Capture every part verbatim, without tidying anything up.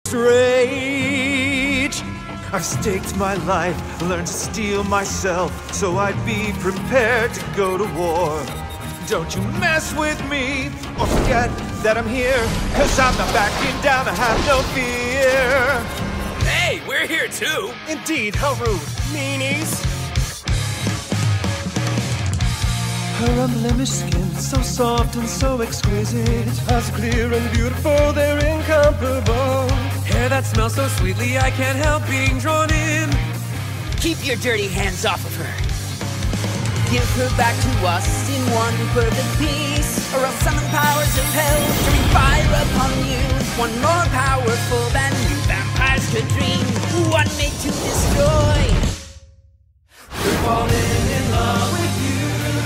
Rage. I've staked my life, learned to steel myself, so I'd be prepared to go to war. Don't you mess with me, or forget that I'm here, cause I'm not backing down, I have no fear. Hey, we're here too! Indeed, how rude, meanies. Her unblemished skin, so soft and so exquisite, as clear and beautiful, they're incomparable. Hair that smells so sweetly, I can't help being drawn in. Keep your dirty hands off of her. Give her back to us in one perfect piece, or else summon powers of hell to fire upon you. One more powerful than you vampires could dream. One made to destroy. We're falling in love with you,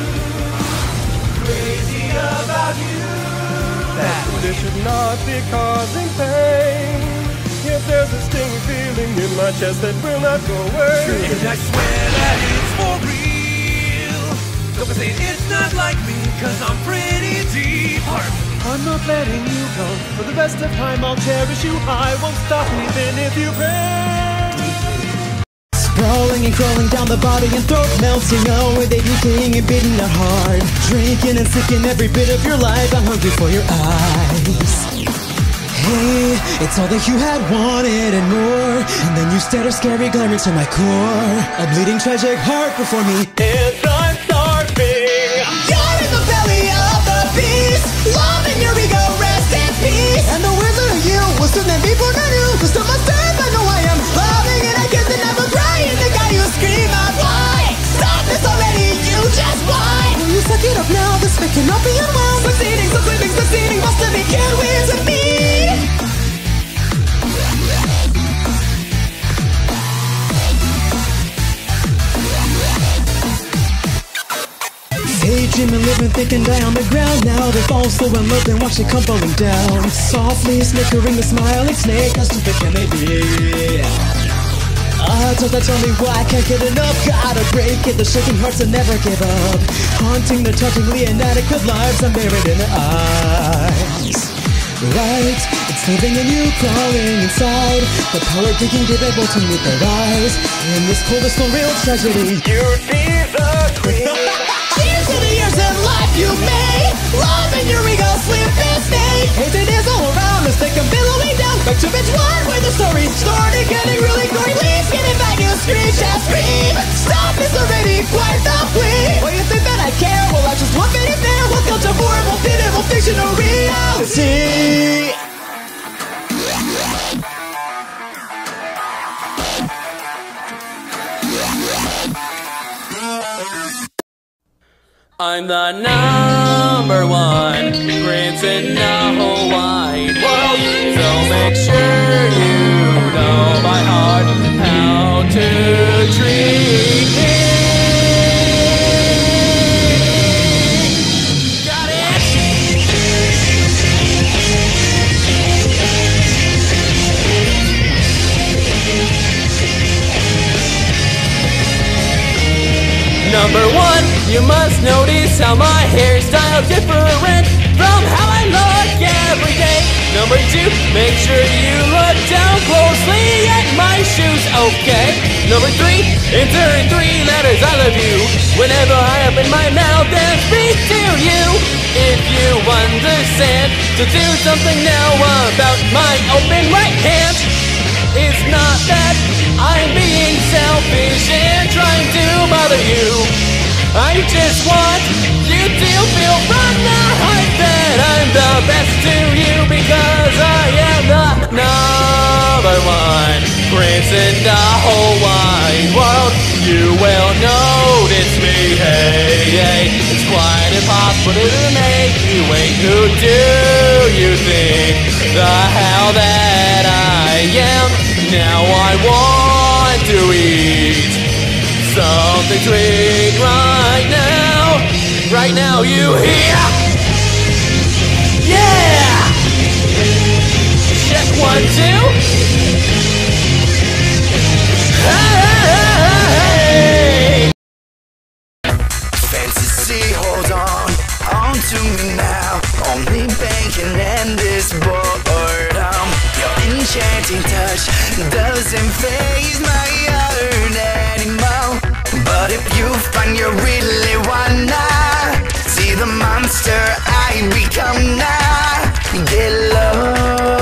crazy about you. That this should not be causing pain. Yet there's a stinging feeling in my chest that will not go away. And I swear that it's for real. Don't say it's not like me, cause I'm pretty deep. I'm not letting you go. For the rest of time I'll cherish you. I won't stop even if you pray. Sprawling and crawling down the body and throat, melting away, they decaying and beating our heart. Drinking and sicking every bit of your life. I'm hungry for your eyes. Hey, it's all that you had wanted and more. And then you stared a scary glare into my core. A bleeding tragic heart before me, and I'm starving. You're in the belly of the beast. Love in your ego, rest in peace. And the wizard of you was soon then before I knew. The still must serve, I know I am loving it. I guess that never crying. The guy you scream out, why? Stop this already, you just why? Will you suck it up now? This fic cannot be unwound. Succeeding, succeeding, succeeding must have begun with me. Daydream and live and think and die on the ground. Now they fall slow and low, then watch it come falling down. Softly snickering the smiling snake. How stupid can they be? Ah, don't that tell me why I can't get enough? Gotta break it, the shaking hearts and never give up. Haunting the touchingly inadequate lives I'm buried in their eyes. Right, it's living in you, crawling inside. The power digging deep able to meet their eyes. In this coldest, no real tragedy, you'd be the queen. Cheers to the years in life you made. Love in your ego, slip and stay. Hatred is all around us, they come billowing down. Back to bitch one where the story started getting really gory. Please get it back, you scream, shout, scream. Stop this already, quite the plea. Well, you think that I care? Well, I just want it there. Welcome to horrible, pitiful, fictional reality. I'm the number one prince in the whole wide world, so make sure you know by heart how to treat me. Got it? Number one, you must notice how my hairstyle different from how I look every day. Number two, make sure you look down closely at my shoes, okay? Number three, enter in three letters, I love you, whenever I open my mouth and speak to you. If you understand to do something now about my open right hand, it's not that I'm being selfish and trying to bother you. I just want you to feel from the heart that I'm the best to you, because I am the number one prince in the whole wide world. You will notice me, hey, hey. It's quite impossible to make you wait. Who do you think the hell that I am? Now I want to eat something sweet right now. Right now, you hear? Yeah! Check one, two. Hey! Fantasy, hold on, on to me now. Only pain can end this boredom. You're enchanted. touching touch doesn't faze my heart anymore. But if you find you really wanna see the monster I become now, get low.